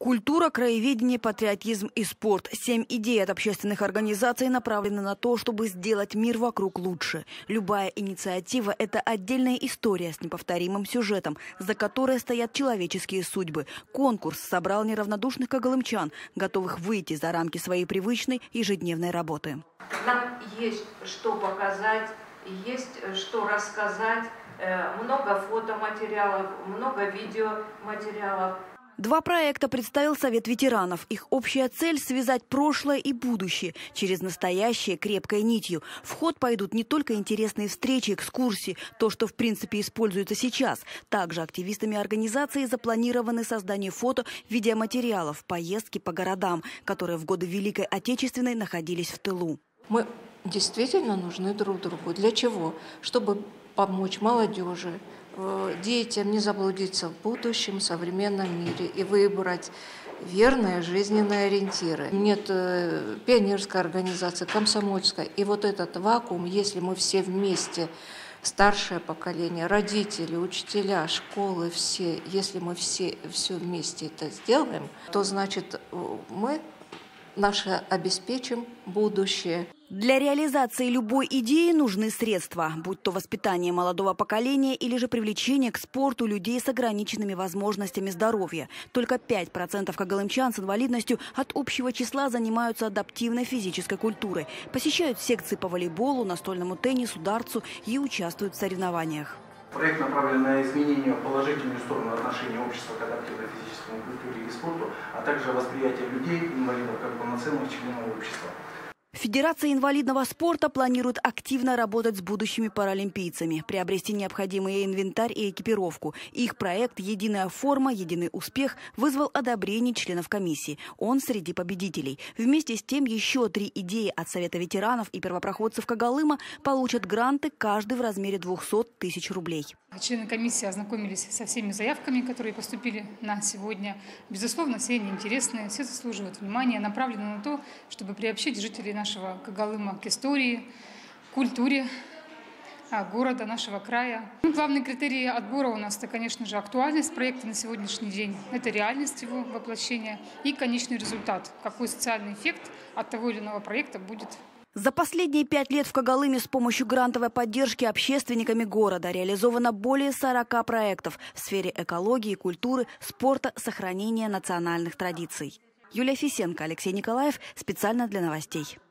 Культура, краеведение, патриотизм и спорт. 7 идей от общественных организаций направлены на то, чтобы сделать мир вокруг лучше. Любая инициатива – это отдельная история с неповторимым сюжетом, за которой стоят человеческие судьбы. Конкурс собрал неравнодушных когалымчан, готовых выйти за рамки своей привычной ежедневной работы. Нам есть что показать, есть что рассказать, много фотоматериалов, много видеоматериалов. 2 проекта представил Совет ветеранов. Их общая цель – связать прошлое и будущее через настоящее крепкой нитью. В ход пойдут не только интересные встречи, экскурсии, то, что в принципе используется сейчас. Также активистами организации запланированы создание фото, видеоматериалов, поездки по городам, которые в годы Великой Отечественной находились в тылу. Мы действительно нужны друг другу. Для чего? Чтобы помочь молодежи, детям не заблудиться в будущем современном мире и выбрать верные жизненные ориентиры. Нет пионерской организации, комсомольской. И вот этот вакуум, если мы все вместе, старшее поколение, родители, учителя, школы, все, если мы все вместе это сделаем, то значит мы наше обеспечим будущее. Для реализации любой идеи нужны средства, будь то воспитание молодого поколения или же привлечение к спорту людей с ограниченными возможностями здоровья. Только 5% когалымчан с инвалидностью от общего числа занимаются адаптивной физической культурой, посещают секции по волейболу, настольному теннису, дартсу и участвуют в соревнованиях. Проект направлен на изменение положительную сторону отношения общества к адаптивной физической культуре и спорту, а также восприятие людей, инвалидов, как полноценных членов общества. Федерация инвалидного спорта планирует активно работать с будущими паралимпийцами, приобрести необходимый инвентарь и экипировку. Их проект «Единая форма, единый успех» вызвал одобрение членов комиссии. Он среди победителей. Вместе с тем еще 3 идеи от Совета ветеранов и первопроходцев Когалыма получат гранты, каждый в размере 200 тысяч рублей. Члены комиссии ознакомились со всеми заявками, которые поступили на сегодня. Безусловно, все они интересные, все заслуживают внимания, направлены на то, чтобы приобщить жителей нашего Когалыма к истории, культуре города, нашего края. Главный критерий отбора у нас – это, конечно же, актуальность проекта на сегодняшний день, это реальность его воплощения и конечный результат, какой социальный эффект от того или иного проекта будет. За последние 5 лет в Когалыме с помощью грантовой поддержки общественниками города реализовано более 40 проектов в сфере экологии, культуры, спорта, сохранения национальных традиций. Юлия Фисенко, Алексей Николаев. Специально для новостей.